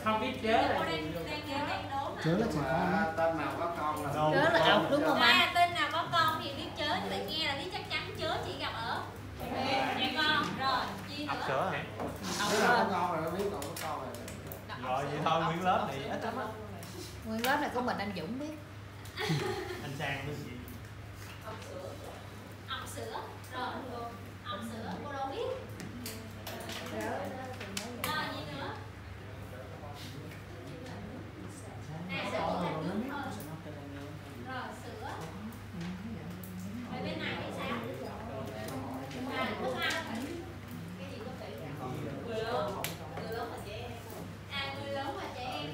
Không biết chớ là chớ là trẻ con. Tên nào có con là Chớ là ọc đúng không anh? Tên nào có con thì biết chớ, như vậy nghe là biết chắc chắn chớ chỉ gặp ở trẻ con. Rồi, chi nữa? ọc sữa hả? Nếu nào có con rồi nó biết còn có con rồi. Rồi vậy thôi, nguyên lớp này ít lắm á. Nguyên lớp này có mình anh Dũng biết. Anh Sang cái gì? Ọc sữa. Rồi, ọc sữa cô đâu biết. Rồi, gì nữa? Sữa chỉ là nước thôi. Rồi, sữa. Ở bên này thì sao? Thức ăn. Cái gì có kỹ ra? Người lớn và trẻ em. Người lớn và trẻ em.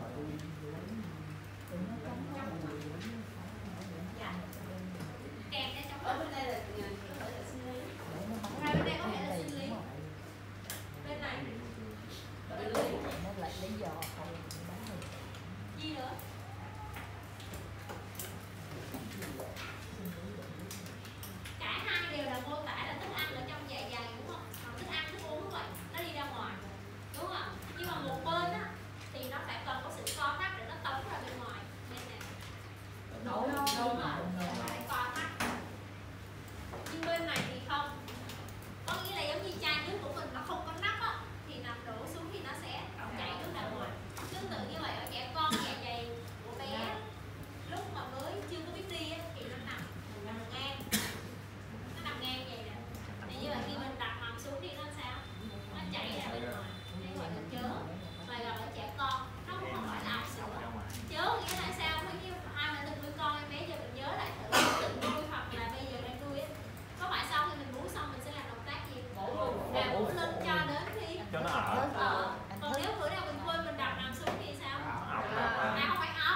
Kèm theo trong ở bên đây là có thể là sinh lý. Bên đây có thể là sinh lý. Bên này Nó lại lý do không bán được. gì nữa? Cả hai đều là mô tả là thức ăn ở trong dạ dày đúng không? Còn thức ăn, thức uống cũng vậy, nó đi ra ngoài đúng không? Nhưng mà một bên á thì nó phải cần có sự co thắt để nó tống ra bên ngoài. Đây nè. Đúng rồi, phải co thắt. Nhưng bên này thì không. Có nghĩa là giống như chai nước của mình nó không có nắp á, thì nằm đổ xuống thì nó sẽ chảy nước ra ngoài. Tương tự như vậy ở trẻ con, dạ dày của bé lúc mà mới chưa có biết đi á, thì nó nằm ngang, nó nằm ngang vậy nè. Thì như vậy khi mình đặt hàm xuống thì nó sao? Nó chảy ra bên ngoài. Đây gọi là chớ. Và gặp ở trẻ con nó cũng không phải là ọc sữa. Chớ nghĩa là sao? Mấy như ai mà từng nuôi con em bé giờ mình nhớ lại thử từng nuôi hoặc là bây giờ đang nuôi á, có phải sau khi mình bú xong mình sẽ làm động tác gì? Bú lên cho đến khi Cho nó ở. Còn nếu bữa nào mình quên mình đặt nằm xuống thì sao? Không phải ốc.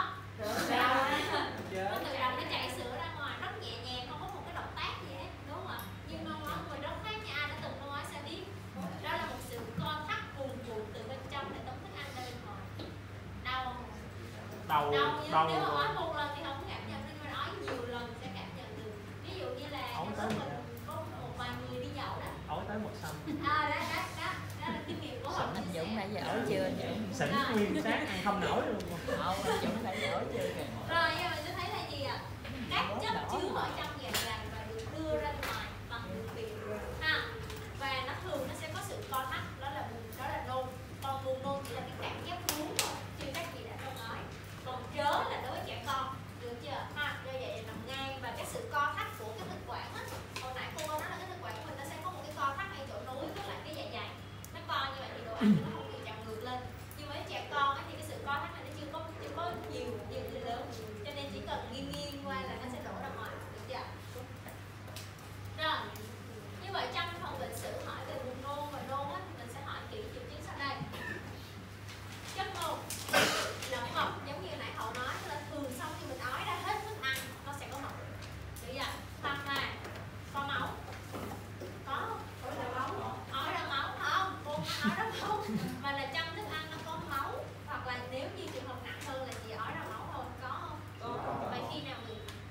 Nó tự động nó chạy sữa ra ngoài rất nhẹ nhàng, không có một cái động tác gì hết, đúng không ạ? Nhưng nôn ói của mình rất khác nha, ai đã từng nôn ói sẽ biết. Đó là một sự co thắt cuồn cuộn từ bên trong để tống thức ăn ra bên ngoài. Đau không? Đau. Nếu mà ói một lần thì không cảm nhận, nhưng mà ói nhiều lần sẽ cảm nhận được. Ví dụ như là lúc mình có một vài người đi nhậu đó. Ói tới một xăm. Đó là kinh nghiệm của họ. Anh Dũng nãy giờ ở chưa anh Dũng? Xỉn nguyên sáng ăn không nổi luôn. Không, anh Dũng nãy giờ ở chưa kìa. Rồi nhưng mà tôi thấy là gì ạ? Các chất chứa ở trong dạ dày và được đưa ra ngoài bằng đường tiết ha. Và nó thường nó sẽ có sự co thắt, đó là nôn. Còn buồn nôn chỉ là cái cảm giác muốn thôi, chưa chắc gì đã nôn ói. Còn chớ là đối với trẻ con, được chưa? Ha, do vậy nằm ngang và cái sự co thắt của cái thực quản á. Hồi nãy cô nói là cái thực quản của mình nó sẽ có một cái co thắt ngay chỗ nối với lại cái dạ dày. Nó co như vậy thì đồ ăn nó không bị chạm ngược lên. Nhưng với trẻ con ấy, thì cái sự co thắt này nó chưa có nhiều như lớn, cho nên chỉ cần nghiêng qua là nó sẽ đổ ra ngoài, được chưa? Rồi, như vậy trong phần bệnh sử hỏi về buồn nôn và nôn á, mình sẽ hỏi kỹ triệu chứng sau đây. Chất nôn là mật, giống như nãy Hậu nói là thường sau khi mình ói ra hết thức ăn nó sẽ có mật, được chưa? Hoặc là có máu, có ói ra máu không? Cô ói ra máu mà là trong thức ăn nó có máu, hoặc là nếu như trường hợp nặng hơn là chỉ ói ra máu thôi, có không? Vậy khi nào mình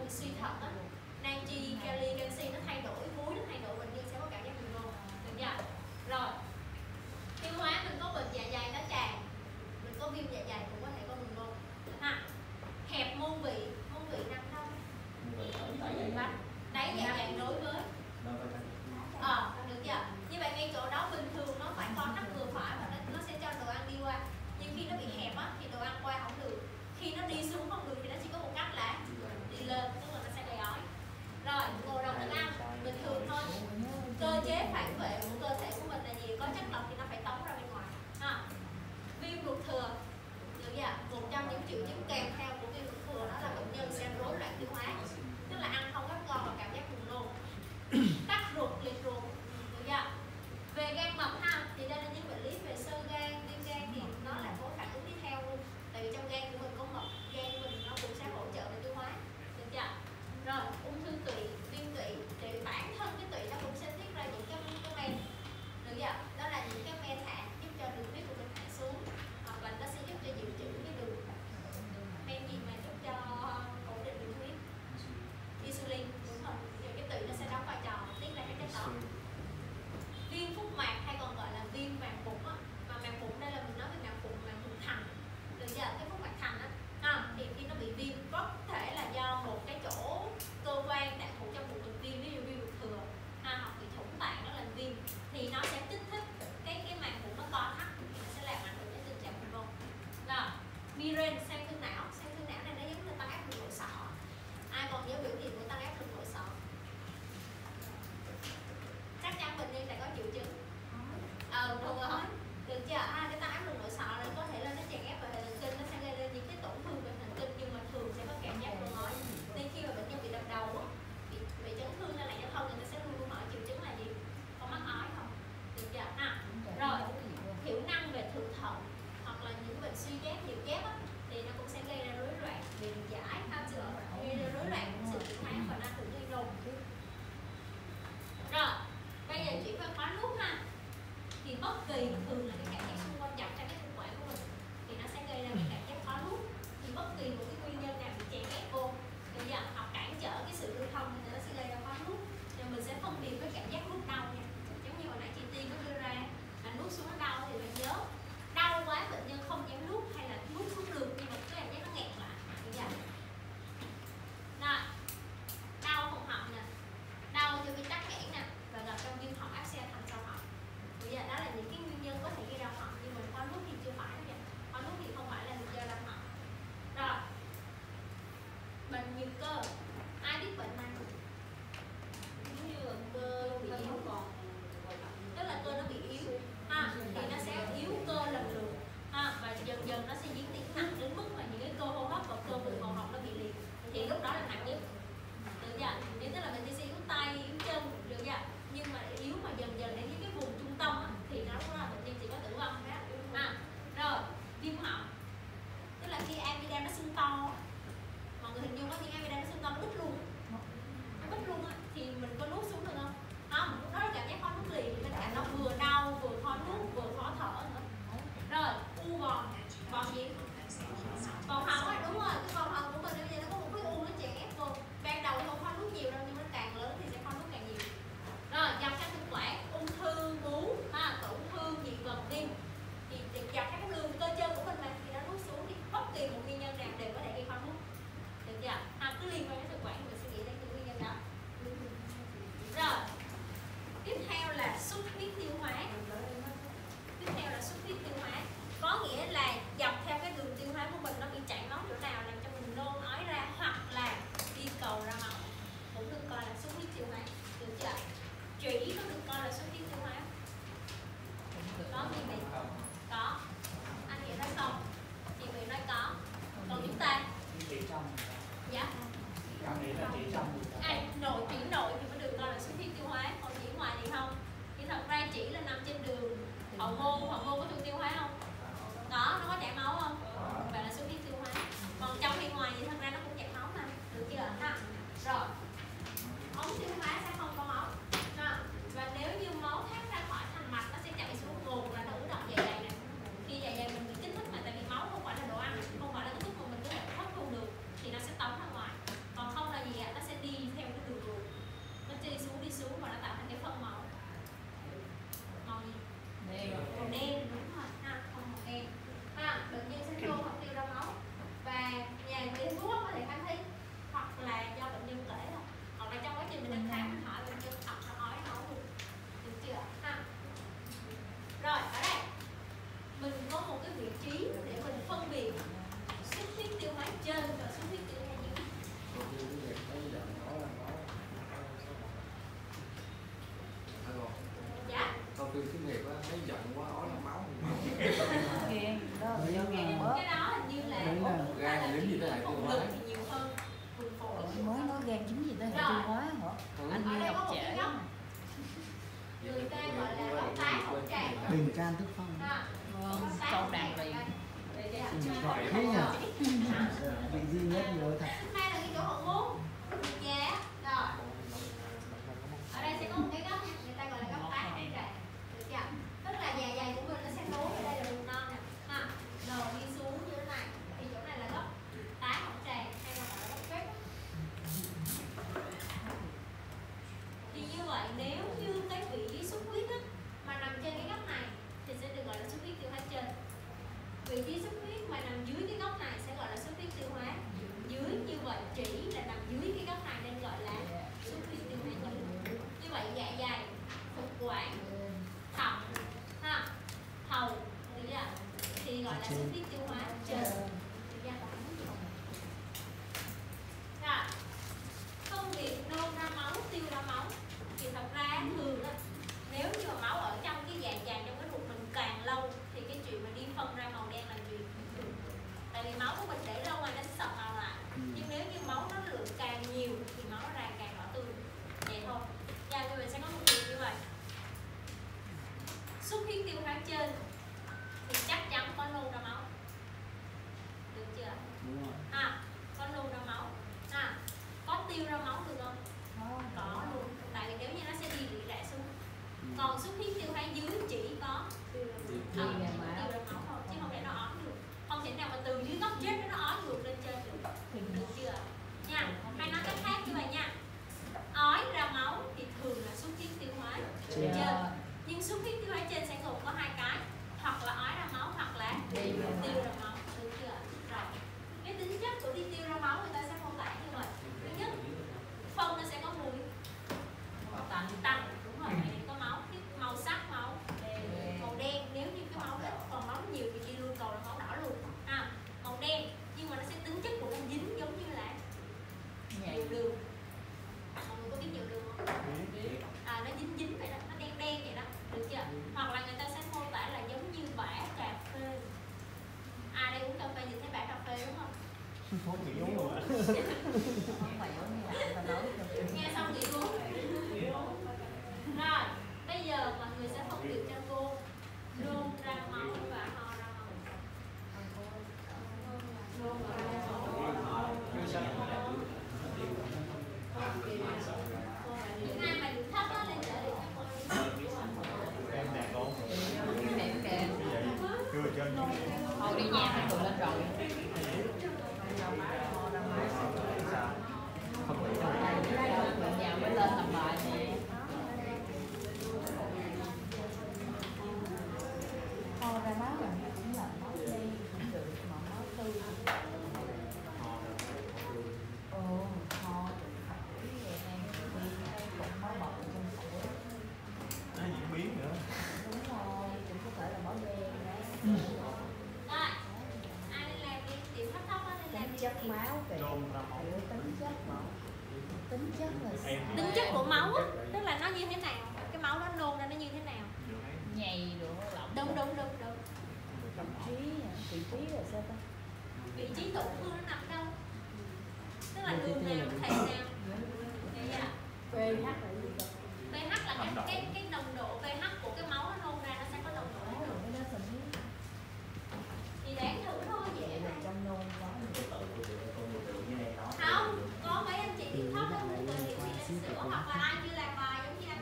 bị suy thận á, natri, kali, canxi nó thay đổi, muối nó thay đổi, bệnh nhân sẽ có cảm giác buồn nôn, được chưa? Rồi tiêu hóa mình có bệnh dạ dày tá tràng, mình có viêm dạ dày cũng có thể có buồn nôn ha. Hẹp môn vị nằm đâu? Đáy dạ dày đối với được chưa? Như vậy ngay chỗ đó bình thường nó phải có nắp vừa phải và nó sẽ cho đồ ăn đi qua. Nhưng khi nó bị hẹp á thì đồ ăn qua không được. Khi nó đi xuống không được thì nó chỉ có một cách là đi lên, tức là nó sẽ gây ói. Rồi, ngộ độc thức ăn bình thường thôi. Cơ chế phản vệ của cơ thể của mình là gì? Có chất độc thì nó phải tống ra bên ngoài. Ha. Viêm ruột thừa, được chưa? Một trong những triệu chứng kèm theo của viêm ruột thừa đó là bệnh nhân sẽ rối loạn tiêu hóa, tức là ăn không hết ngon và cảm giác buồn nôn. Tắc ruột, liệt ruột, được chưa? Về gan mật ha, thì đây là những bệnh lý về xơ gan, viêm gan thì nó là có phản ứng đi theo luôn. Tại vì trong gan của mình có mật, gan của mình nó cũng sẽ hỗ trợ về tiêu hóa, được chưa? Rồi, ung thư tụy, viêm tụy, thì bản thân cái tụy nó cũng sẽ tiết ra những cái men, được chưa? Đó là những cái men hạ giúp cho đường huyết của mình hạ xuống, hoặc là nó sẽ giúp cho dự trữ cái đường men gì mà giúp cho ổn định đường huyết, insulin, đúng không? Rồi cái tụy nó sẽ đóng vai trò tiết ra cái chất đó. Viêm phúc mạc hay còn gọi là viêm màng bụng á, mà màng bụng đây là mình nói về màng bụng thành, được chưa? Cái phúc mạc thành á, thì khi nó bị viêm có thể là do một cái chỗ cơ quan đại thụ trong bụng mình viêm, ví dụ viêm ruột thừa, hoặc bị thủng tạng nó làm viêm, thì nó sẽ kích thích cái màng bụng nó co thắt, thì nó sẽ làm ảnh hưởng đến tình trạng buồn nôn. Rồi, migraine, sang thương não này nó giống như tăng áp lực nội sọ. Ai còn nhớ biểu hiện của tăng áp lực nội sọ? Chắc chắn bệnh nhân sẽ có triệu chứng. Đúng rồi, được chưa? Cái tăng áp lực nội sọ này có thể là nó chèn ép vào hệ thần kinh, nó sẽ gây lên những cái tổn thương về thần kinh, nhưng mà thường sẽ có cảm giác nôn ói. Nên khi mà bệnh nhân bị đập đầu á, bị chấn thương tai nạn giao thông, người ta sẽ luôn luôn hỏi triệu chứng là gì? Có mắc ói không? Được chưa? Rồi, thiểu năng về thượng thận hoặc là những bệnh suy giáp, nhiều giáp á, thì nó cũng sẽ gây ra rối loạn điện giải, gây ra rối loạn sự chuyển hóa và nó ảnh hưởng đến nôn. Rồi, bây giờ chuyển qua khóa nuốt ha. Thì bất kỳ thường là cái cảm giác xung quanh dọc trong cái thực quản của mình thì nó sẽ gây ra cái cảm giác khó nuốt. Thì bất kỳ một cái nguyên nhân nào bị chèn ép vô, bây giờ hoặc cản trở cái sự lưu thông thì nó sẽ gây ra khó nuốt. Nên mình sẽ phân biệt với cảm giác nuốt đau nha. Giống như hồi nãy chị Tiên có đưa ra là nuốt xuống nó đau thì bạn nhớ đau quá bệnh nhân không dám nuốt hay là nuốt xuống đường nhưng mà cái cảm giác nó nghẹn lại. Bây giờ rồi, đau họng họng nè, đau cho bị tắc nghẽn nè, và gặp trong viêm họng áp xe thành sau họng. Bây giờ đó là những cái nguyên nhân có thể gây đau họng, nhưng mà khó nuốt thì chưa phải nha. Khó nuốt thì không phải là do đau họng. Rồi, bệnh nhược cơ, ai biết bệnh này? Giống như là cơ bị yếu, tức là cơ nó bị yếu thì nó sẽ yếu cơ lần lượt và dần dần nó sẽ diễn tiến nặng đến mức mà những cái cơ hô hấp và cơ vùng hầu họng nó bị liệt, thì lúc đó là nặng nhất, được chưa? Nên tức là bệnh nhân sẽ yếu tay, yếu chân, được chưa? Nhưng mà yếu mà dần dần đến những cái vùng trung tâm thì nó cũng là bệnh nhân chỉ có tử vong đó. Rồi, viêm họng, tức là khi amidam nó sưng to, mọi người hình dung có những amidam nó sưng to nó bứt luôn, thì mình có nuốt xuống được không? Không, đó là cảm giác khó nuốt liền, bên cạnh nó vừa đau, vừa khó nuốt, vừa khó thở nữa. Rồi, u vòn, vòn gì? Vòn họng á, đúng rồi, cái vòn họng của mình bây giờ nó có một cái u nó chèn ép vô. Ban đầu không khó nuốt nhiều đâu, nhưng nó càng lớn thì sẽ khó nuốt càng nhiều. Rồi, dọc các thực quản, ung thư vú, tổn thương dị vật tim, thì dọc các đường cơ chân của mình mà khi nó nuốt xuống thì bất kỳ một nguyên nhân nào đều có thể gây khó nuốt, được chưa? Cứ liên quan đến thực quản mình sẽ nghĩ đến những nguyên nhân đó. Rồi, Anh Ở đi đây có học một trễ. cái góc người ta gọi là góc tán hậu tràng. Bình can thức phong. Ha. Vâng, câu đàn liền. Giỏi thế nhỉ. Vị duy nhất nhớ thật. Đây là cái chỗ hậu môn. Dạ. Rồi. Ở đây sẽ có một cái góc nha, người ta gọi là góc tán hậu tràng. Được chưa? Tức là dạ dày của mình nó sẽ nối ở đây là đường non nè. Ha. Rồi đi xuống như thế này. Thì chỗ này là góc tán hậu tràng hay còn gọi là góc phép. Thì như vậy nếu như cái vị xuất huyết á, mà nằm trên cái góc này thì sẽ được gọi là xuất huyết tiêu hóa trên. Vị trí xuất huyết mà nằm dưới cái góc này sẽ gọi là xuất huyết tiêu hóa dưới. Như vậy chỉ là nằm dưới cái góc này nên gọi là xuất huyết tiêu hóa dưới. Như vậy dạ dày, thực quản, thận, ha, hầu, thì gọi là xuất huyết tiêu hóa trên. Rồi, công việc nôn ra máu, tiêu ra máu thì thật ra thường đó, nếu như mà máu ở trong cái dạ dày trong cái ruột mình càng lâu thì cái chuyện mà đi phân ra màu đen là chuyện thường. Tại vì máu của mình để lâu rồi nó sẽ sậm màu lại. Nhưng nếu như máu nó lượng càng nhiều thì máu nó ra càng đỏ tươi. Vậy thôi. Và như mình sẽ có một việc như vậy. Xuất huyết tiêu hóa trên thì chắc chắn có nôn ra máu. Được chưa? Đúng rồi. Có nôn ra máu. Có tiêu ra máu được không? Có luôn. Tại vì nếu như nó sẽ đi rỉ rả xuống. Còn xuất huyết tiêu hóa dưới chỉ có tiêu ra máu thôi, chứ không thể nó ói được. Không thể nào mà từ dưới góc chết nó ói ngược lên trên được. Được chưa? Nha. Hay nói cách khác như vậy nha. Ói ra máu thì thường là xuất huyết tiêu hóa trên. Nhưng xuất huyết tiêu hóa trên sẽ gồm có hai cái, hoặc là ói ra máu hoặc là tiêu ra máu. Được chưa? Rồi. Cái tính chất của đi tiêu ra máu người ta sẽ mô tả như vậy. Thứ nhất, phân nó sẽ có mùi tanh, đúng rồi, có máu, cái màu sắc máu màu đen. Nếu như cái máu ít, còn máu nhiều thì đi luôn cầu là máu đỏ luôn. Màu đen, nhưng mà nó sẽ tính chất của nó dính giống như là nhiều đường. Mọi người có biết nhiều đường không? Nó dính vậy đó, nó đen đen vậy đó, được chưa? Hoặc là người ta sẽ mô tả là giống như bã cà phê. Đây uống cà phê nhìn thấy bã cà phê đúng không? Không chỉ uống rồi. Không phải uống như vậy, ta nói Nghe xong thì uống. Rồi, bây giờ mọi người sẽ phân biệt cho cô nôn ra máu và ho ra máu. Nôn ra máu. Những ai mà điểm thấp á lên trở đi cho cô. Em đẹp không? đẹp kìa. Chưa chân. Thôi đi nhà phải cười lên rồi. Nhà mới lên làm bài nè. Ho ra máu là cũng là máu đen cũng được, mà máu tươi. Ho máu bọc trong phổi. Nó diễn biến nữa. Đúng rồi, cũng có thể là máu đen đấy. Rồi, ai lên làm đi, điểm thấp thấp á lên làm Tính đi. chất máu kìa. Nôn ra máu. Tính chất máu. Tính chất là Tính chất của máu á, tức là nó như thế nào, cái máu nó nôn ra nó như thế nào. nhầy được lỏng. Đúng. Vị trí là sao ta? Vị trí tổn thương nó nằm đâu? Tức là đường nào, thể nào. Vậy à? pH là gì vậy? pH là cái nồng độ pH của cái máu nó nôn ra nó sẽ có nồng độ Máu là cái đó mình biết. thì đáng thử thôi Vậy vậy là mà. trong nôn có Không, có mấy anh chị điểm thấp đó người điểm thì lên sữa hoặc là ai chưa làm bài giống như anh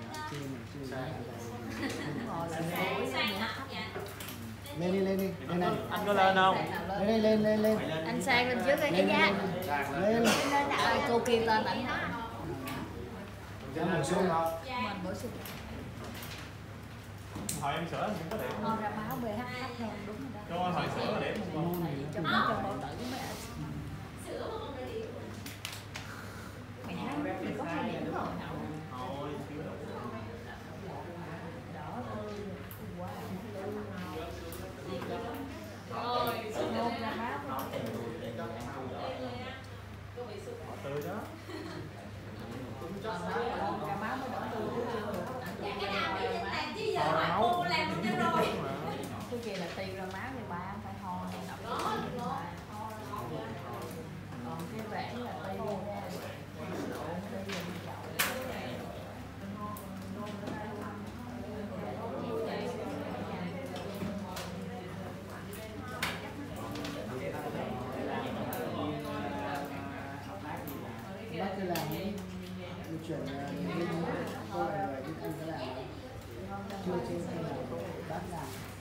đúng rồi là Sang ạ. Dạ. Lên đi, lên này. Anh có lên không? Lên. anh sang lên trước cái giá. Lên. Cô kia lên ảnh Cho mình xuống không? Dạ. mình bổ sung. Hỏi em sữa thì có điểm Ho không? ra máu pH thấp hơn đúng rồi đó. Cho hỏi sữa có điểm không? Trong bao tử mới Sữa mà còn là điểm. mày hai thì có 2 điểm rồi. Thôi, chưa đủ. Đỏ tươi. Wow. Rồi, Nôn ra máu. Họ tươi đó. Nôn ra máu mới đỏ tươi. dạ cái nào biết trên làm chứ giờ hỏi cô làm được cho rồi. Cái kia là tiêu ra máu thì ba phải ho hay đọc. Đó. bác cứ làm đi chuyển bên cô này rồi anh có làm chưa trên hay là bác làm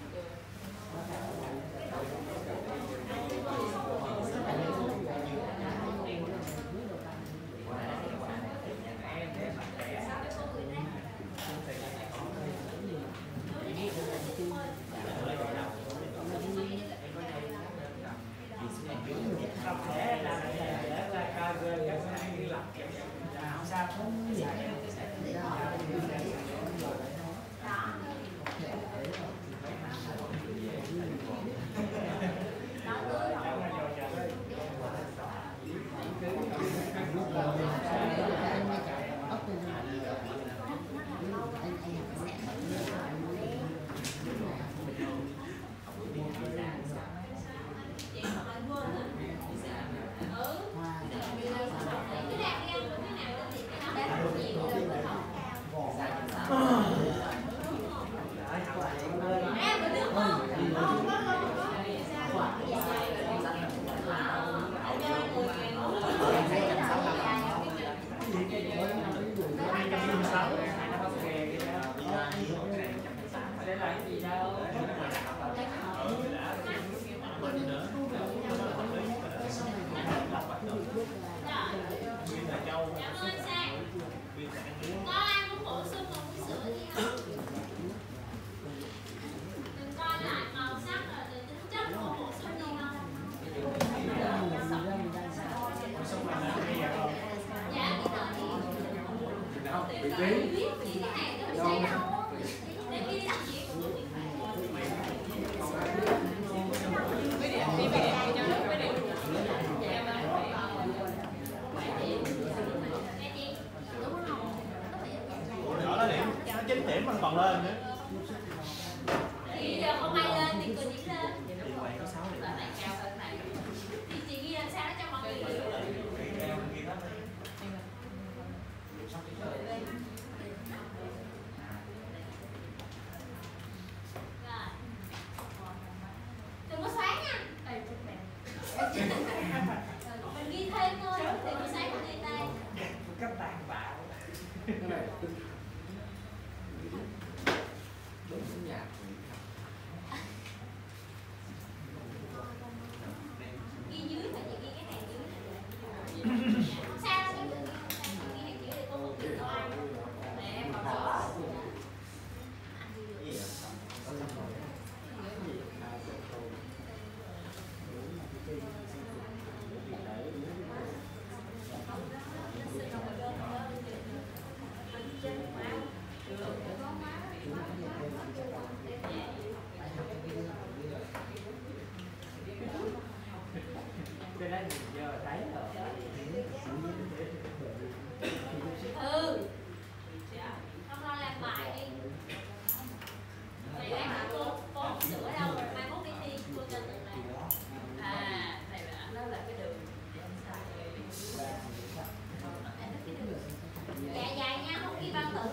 còn lên nữa. Thì giờ không ai lên thì cô chỉ lên. Lần này cao hơn này. Thì chị ghi làm sao để cho mọi người hiểu. Đừng có xoáng nha. Mình ghi thêm thôi, đừng có xoáng ghi tay. Các bạn bảo Ghi dưới và chị ghi cái hàng dưới này. Không sao đâu, ghi hàng dưới để cô không bị toan. Để em còn rõ. cái đó giờ thấy rồi. Không lo làm bài đi. Vậy đấy hả cô không sửa đâu rồi mai mốt đi thi cô cho tự làm. À, này là nó là cái đường. Dạ dài nha, không ghi bao tử.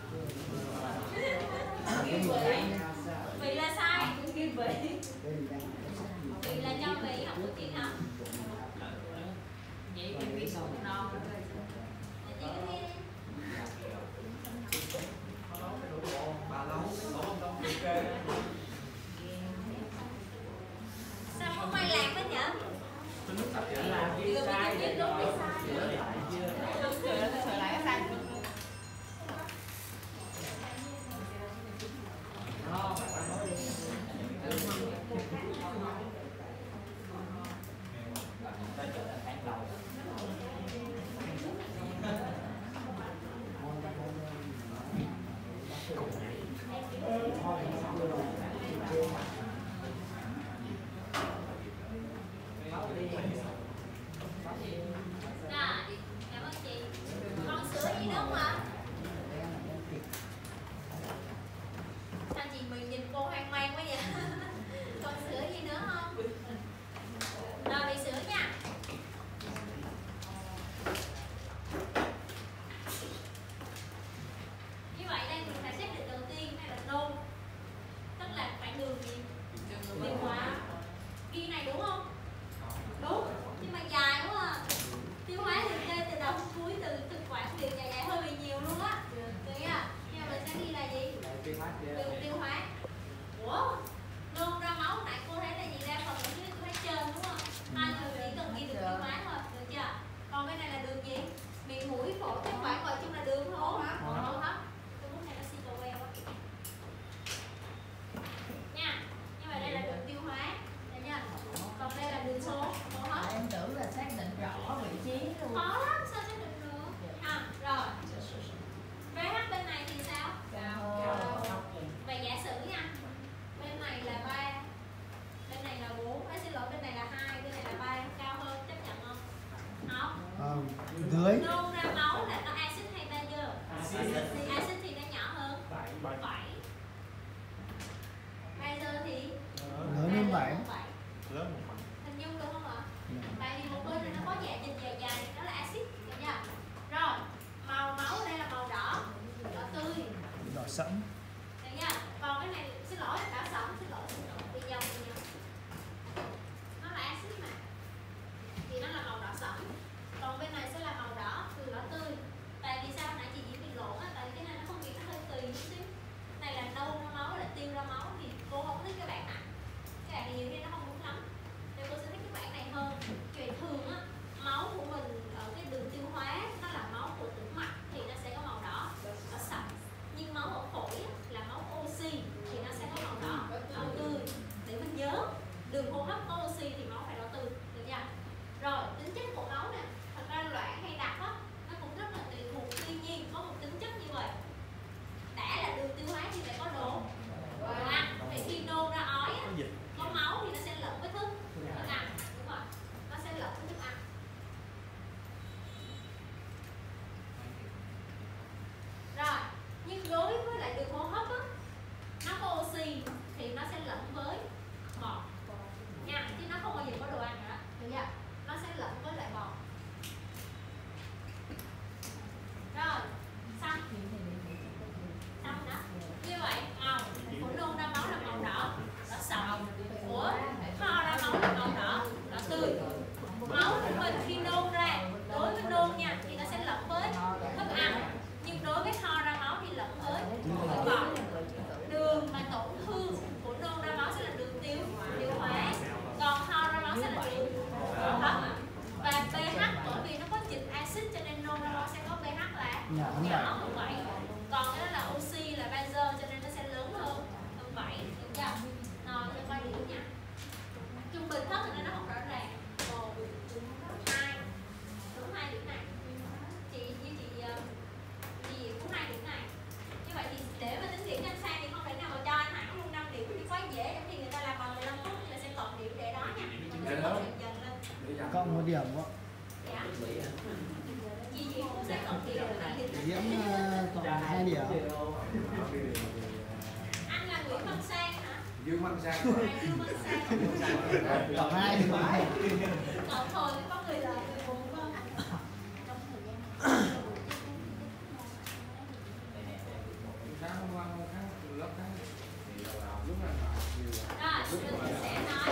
Vì là sai, ghi vị. Vì là cho vị học được tiếng học. Vậy mình ghi sổ non nữa rồi. Chị cứ ghi đi. Sao không ai làm hết nhở? Làm đi sai Biết đúng biết sai. Đúng rồi, nó sửa lại cái sai. Dưới. Nôn ra máu là nó axit hay bazơ? Axit thì nó nhỏ hơn 7. Bazơ thì Lớn hơn 7. Lớn một phần. hình dung được không ạ? Tại vì một bên này nó có dạ dịch dài dài, đó là axit, được chưa? Rồi, màu máu đây là màu đỏ, đỏ tươi, Đỏ sẫm. được chưa? Còn cái này xin lỗi, đỏ sẫm, xin lỗi, bị nhầm. Nó là axit mà, thì nó là màu đỏ sẫm. Còn bên này sẽ là màu đỏ, từ đỏ tươi. Tại vì sao nãy chị Diễm bị lộn á, tại vì cái này nó không bị, nó hơi tùy chút xíu. Này là nâu ra máu, là tiêu ra máu, thì cô không thích cái bạn này. Cái bạn này nhiều khi nó không đúng lắm, nên cô sẽ thích cái bạn này hơn. Chuyện thường á, máu của mình ở cái đường tiêu hóa nó là máu của tĩnh mạch thì nó sẽ có màu đỏ, đỏ sậm. Nhưng máu ở phổi á, là máu oxy thì nó sẽ có màu đỏ, đỏ tươi. Để mình nhớ, đường hô hấp có oxy thì máu phải đỏ tươi, được chưa? Rồi, tính chất của máu nè, thật ra loãng hay đặc á, nó cũng rất là tùy thuộc. Tuy nhiên có một tính chất như vậy, đã là đường tiêu hóa thì phải có đồ ăn. Thì khi nôn ra ói á, có máu thì nó sẽ lẫn với thức ăn, đúng rồi, nó sẽ lẫn với thức ăn. Rồi, nhưng đối với lại đường hô hấp á, nó có oxy thì nó sẽ lẫn với bọt nha, chứ nó không bao giờ có đồ ăn nữa, được chưa? Nó sẽ lẫn với lại bọt. Rồi, xong đó. Như vậy màu của nôn ra máu là màu đỏ, đỏ sậm. Của ho ra máu là màu đỏ, đỏ tươi. Máu của mình khi nôn ra, đối với nôn nha, thì nó sẽ lẫn với thức ăn. Nhưng đối với ho ra máu thì lẫn với bọt. Đường mà tổn thương của nôn ra máu sẽ là đường tiêu hóa. Còn ho ra máu sẽ là đường hô hấp. Và pH, bởi vì nó có dịch axit cho nên nôn ra máu sẽ có pH là nhỏ hơn 7. Còn cái đó là oxy, là bazơ cho nên nó sẽ lớn hơn 7, được chưa? Rồi, cho coi điểm nha. Trung bình thấp thì nó không rõ ràng. 1, 2, đúng 2 điểm này. Chị cũng 2 điểm này. Như vậy thì để mà tính điểm cho anh Sang thì không thể nào mà cho anh hẳn luôn 5 điểm thì quá dễ, trong khi người ta làm bằng 15 phút thì là sẽ cộng điểm để đó nha. Mình sẽ cộng dần lên. Cộng 1 điểm ạ. Dạ. Chị cũng sẽ cộng điểm để Diễm cộng 2 điểm. Anh là Nguyễn Văn Sang hả? Dương Văn Sang. Dương Văn Sang. Cộng 2 thì phải. Cộng thôi thì có người là người cùng không? Rồi, mình sẽ nói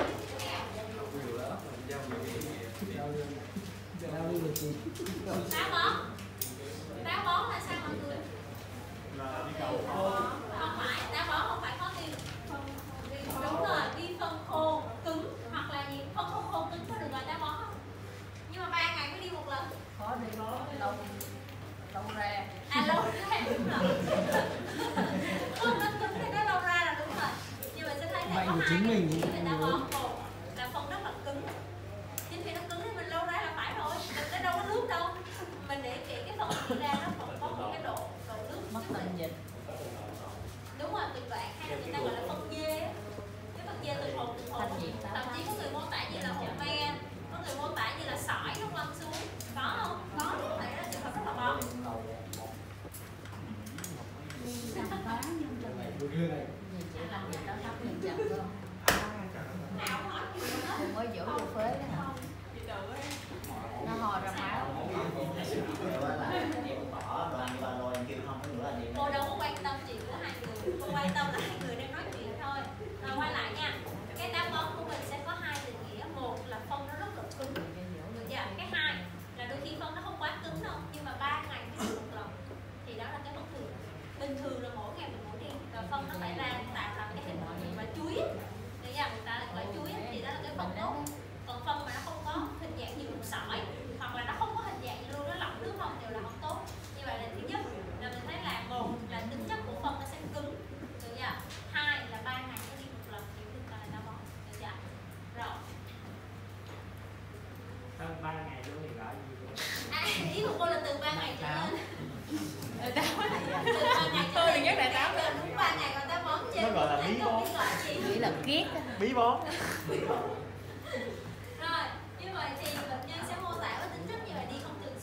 táo bón là sao mọi người? Là đi cầu. Không phải, táo bón không phải có đi. Đúng rồi, đi phân khô cứng hoặc là gì? Phân không khô cứng có được gọi táo bón không? Nhưng mà 3 ngày mới đi một lần. Có đi bó lâu ra. À lâu ra đúng rồi. Không, nó cứng thì nó lâu ra là đúng rồi. Nhưng mà sẽ thấy là Bệnh có của 2 chính cái mình chỉ thì về táo bón. Một là phân rất là cứng. Chính vì nó cứng thì mình lâu ra là phải rồi. Mình đâu có nước đâu. Mình để kỹ cái phần đi ra nó còn có một cái độ nước Mất nhất định. tình dịch. Đúng rồi, tuyệt đoạn hay là người ta gọi là phân dê á. Cái phân dê từ hột từ hột. Thậm chí có người mô tả như là hột me, có người mô tả như là sỏi nó quăng xuống. Có không? Có chứ, tại đó là trường hợp rất là bóng. Làm gì đó thấp mình chậm không? Nào hỏi gì nữa? Đừng mới dỗ vô phế đó hả? Nó ho ra máu. Cô đâu có quan tâm chuyện của hai người, cô quan tâm là hai người đang nói chuyện thôi. Rồi quay lại nha. Cái táo bón của mình sẽ có 2 định nghĩa. Một là phân nó rất là cứng. Được chưa? Cái 2 là đôi khi phân nó không quá cứng đâu, nhưng mà 3 ngày mới được một lần. Thì đó là cái bất thường. Bình thường là mỗi ngày mình mỗi đi, rồi phân nó phải ra tạo thành cái hình mà chuối. Để ra người ta lại gọi chuối thì đó là cái phân tốt. Còn phân mà nó không có hình dạng như cục sỏi hoặc là nó không có hình dạng như luôn, nó lỏng nước không đều là không tốt. Như vậy là thứ nhất là mình thấy là một là tính chất của phân nó sẽ cứng, được chưa? 2 là 3 ngày nó đi một lần thì được gọi là táo bón, được chưa? Rồi. Hơn 3 ngày luôn thì gọi gì vậy? Ý của cô là từ 3 ngày trở lên. Từ 3 ngày Tôi thì nhất là táo lên đúng 3 ngày còn táo bón trên. Nó gọi là bí bón. Nghĩ là kiết. Bí bón. Rồi, như vậy thì bệnh nhân sẽ mô tả với tính chất như vậy đi không thường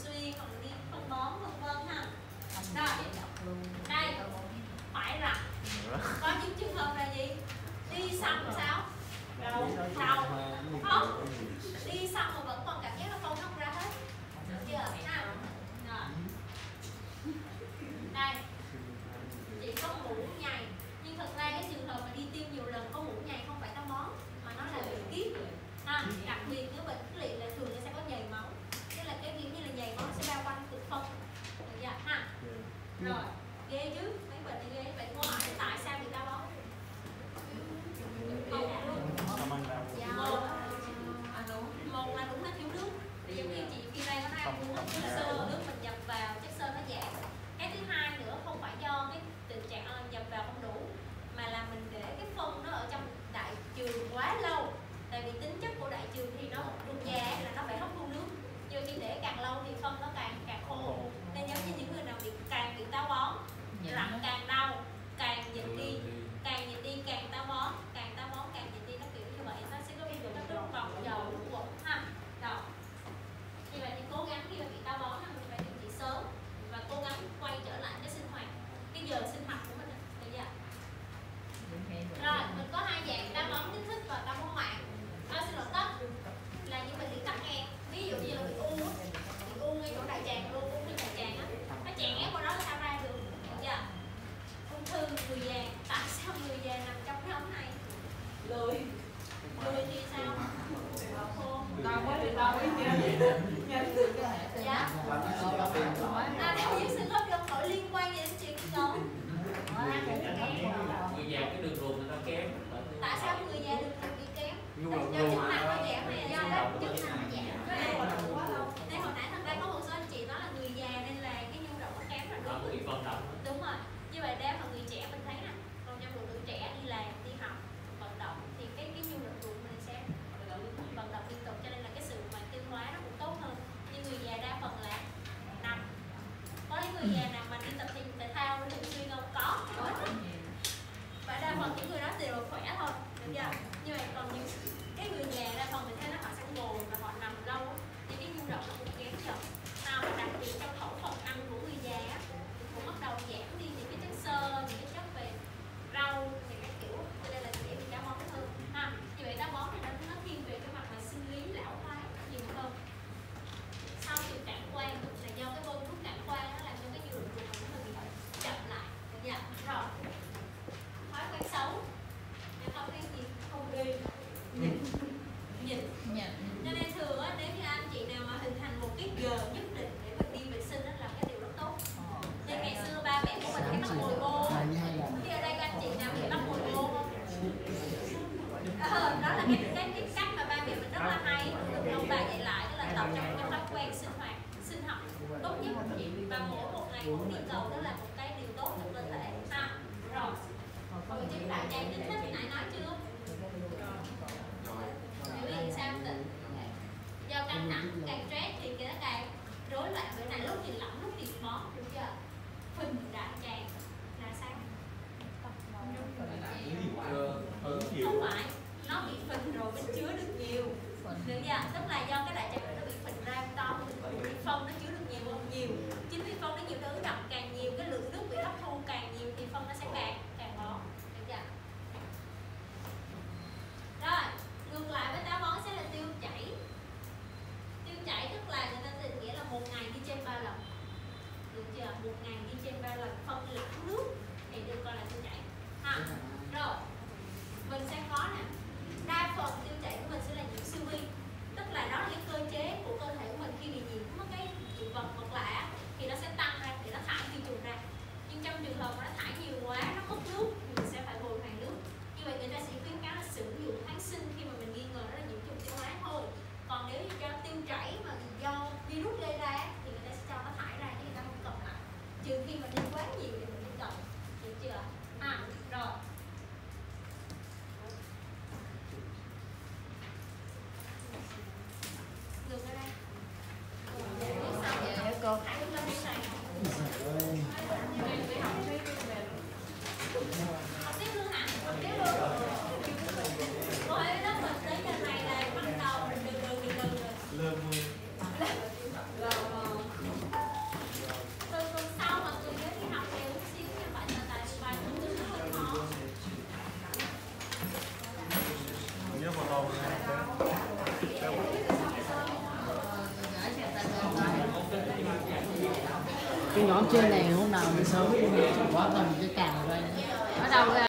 Rồi, ghê chứ, mấy bệnh này ghê. Vậy cô hỏi tại sao bị táo bón? Dạ, một là đúng là thiếu nước. Giống như chị Phi Ray có nói uống chất xơ, nước mình nhập vào chất xơ nó giảm. Cái thứ hai nữa không phải do cái tình trạng nhập vào không đủ, mà là mình để cái phân nó ở trong đại trường quá lâu. Tại vì tính chất của đại trường thì nó ruột già là nó phải hấp thu nước, nhưng khi để càng lâu thì phân nó càng khô. Nên giống như những người nào càng bị táo bón, rặn càng đau, càng dịch đi càng táo bón, càng dịch đi, nó kiểu như vậy. Nó sẽ có cái vòng dầu quẩn ha. Rồi, như vậy thì cố gắng khi mà bị táo bón mình phải điều trị sớm và cố gắng quay trở lại cái sinh hoạt, cái giờ sinh hoạt của mình, được chưa? Rồi, mình có hai dạng táo bón kích thích và táo bón mạng. Xin lỗi tắc là như mình bị tắc nghẽn, ví dụ như là bị u ngay chỗ đại tràng luôn, u ngay đại tràng á, nó chèn ép qua đó là sao ra được, được chưa? Ung thư người già, tại sao người già nằm trong cái ống này? Lười thì sao? Đau quá thì đau ý chứ. Dạ. Đau nhức xương khớp gân nội liên quan gì đến chuyện kinh cầu? Người già cái đường ruột người ta kém. Tại sao người già đường ruột bị kém? Do chức năng nó giảm hay là do đó chức năng nó giảm? Đây hồi nãy thật ra có một số anh chị nói là người già nên là cái nhu động nó kém rồi đúng không? Đúng rồi. Như vậy đa phần người trẻ mình thấy nè, còn trong độ tuổi trẻ đi làm, đi học, vận động thì cái nhu động ruột mình sẽ vận động liên tục, cho nên là cái sự mà tiêu hóa nó cũng tốt hơn. Nhưng người già đa phần là nằm. Có những người già nào mà đi tập thể thao thường xuyên không? Có. Và đa phần những người đó đều khỏe thôi, được chưa? Như vậy còn những cái người già đa phần mình thấy là họ sẽ ngồi và họ nằm lâu thì cái nhu động nó cũng kém dần. Mà đặc biệt trong khẩu phần ăn của người già á, thì cũng bắt đầu giảm đi những cái chất xơ, những cái chất về rau, những cái kiểu, cho nên là dễ bị táo bón hơn. Ha, như vậy táo bón thì nó thiên về cái mặt là sinh lý lão hóa nhiều hơn. Sau sự cản quan là do cái bơm thuốc cản quan nó làm cho cái nhu động ruột của mình bị chậm lại, được chưa? Rồi. Thói quen xấu, nếu thói quen gì không đi nhìn. Cho nên thường á, nếu như anh chị nào mà hình thành một cái giờ nhất định để mình đi vệ sinh đó là cái điều rất tốt. Nên ngày xưa ba mẹ của mình hay bắt mồi ô, thì ở đây các anh chị nào bị bắt mồi ô không? Đó là cái cách mà ba mẹ mình rất là hay, được ông bà dạy lại, tức là tập trong cái thói quen sinh hoạt, sinh học tốt nhất. Và mỗi một ngày mỗi đi cầu đó là một cái điều tốt cho cơ thể. Ha, rồi. Rồi chứ đại tràng kích thích nãy nói chưa? Biểu hiện sao tịnh? Do căng thẳng, càng stress thì nó càng rối loạn. Bữa này lúc thì lỏng, lúc thì bón, được chưa? Phình đại tràng là sao? Không phải, nó bị phình rồi bên chứa được nhiều, được chưa? Tức là do cái đại tràng nó bị phình ra to, thì phân nó chứa được nhiều hơn nhiều. Chính vì phân nó nhiều, nó ứ đọng càng nhiều, cái lượng nước bị hấp thu càng nhiều thì phân nó sẽ càng bón, được chưa? Rồi, ngược lại với táo bón sẽ là tiêu chảy. Tiêu chảy tức là người ta định nghĩa là một ngày đi trên 3 lần, được chưa? Một ngày đi trên 3 lần phân lãng nước thì được coi là tiêu chảy. Ha, rồi mình sẽ có nè, đa phần tiêu chảy của mình sẽ là nhiễm siêu vi, tức là đó là cái cơ chế của cơ thể của mình khi bị nhiễm cái dị vật vật lạ thì nó sẽ tăng ra để nó thải vi trùng ra. Nhưng trong trường hợp mà nó thải nhiều quá, nó mất nước thì mình sẽ phải bồi hoàn nước. Như vậy người ta sẽ khuyến cáo là sử dụng kháng sinh khi mà mình nghi ngờ nó là nhiễm trùng tiêu hóa thôi. Còn nếu như cho tiêu chảy mà do virus gây ra thì người ta sẽ cho nó thải ra chứ người ta không cần lại, trừ khi mà đi quá nhiều thì mình mới cần, được chưa? Rồi. Ngược ở đây. Cô. Hãy đứng lên đây này. Học tiếp luôn hả? Học tiếp luôn. Cô hãy lớp mình tới giờ này là bắt đầu mình từ từ rồi. Từ tuần sau mà người nhớ đi học đều xíu như vậy là tại bài của tôi nó hơi khó. Nhớ vào đầu này. Cái nhóm trên này hôm nào đi sớm quá còn cái cảng ở đây. Ở đâu ra?